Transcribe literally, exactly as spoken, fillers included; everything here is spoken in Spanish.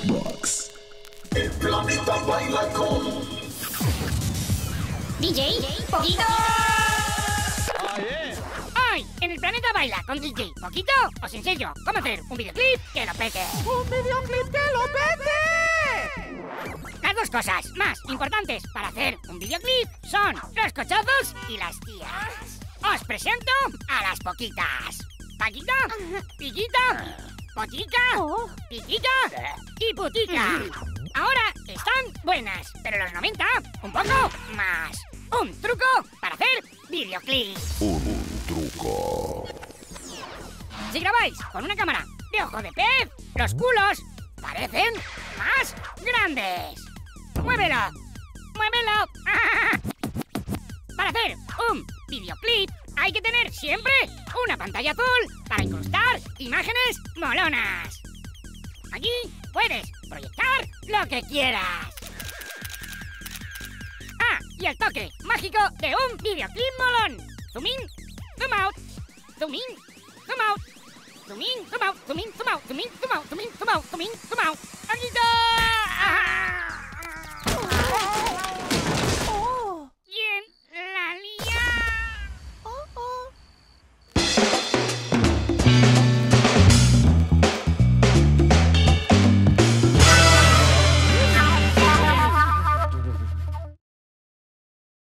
Box. El planeta baila con D J Poquito. Oh, yeah. Hoy, en el planeta baila con D J Poquito, os enseño cómo hacer un videoclip que lo pete. ¡Un videoclip que lo pete! Las dos cosas más importantes para hacer un videoclip son los cochazos y las tías. Os presento a las Poquitas. Paquita, Piquita, Potica, Piquita y Putica. Ahora están buenas, pero los noventa un poco más. Un truco para hacer videoclips. un truco. Si grabáis con una cámara de ojo de pez, los culos parecen más grandes. ¡Muévelo! ¡Muévelo! Para hacer un videoclip hay que tener siempre una pantalla azul para incrustar imágenes molonas. Aquí puedes proyectar lo que quieras. Ah, y el toque mágico de un videoclip molón. Zoom in, zoom out, zoom in, zoom out, zoom in, zoom out, zoom in, zoom out, zoom in, zoom out, zoom in, zoom out, zoom in, zoom out. ¡Aquí está!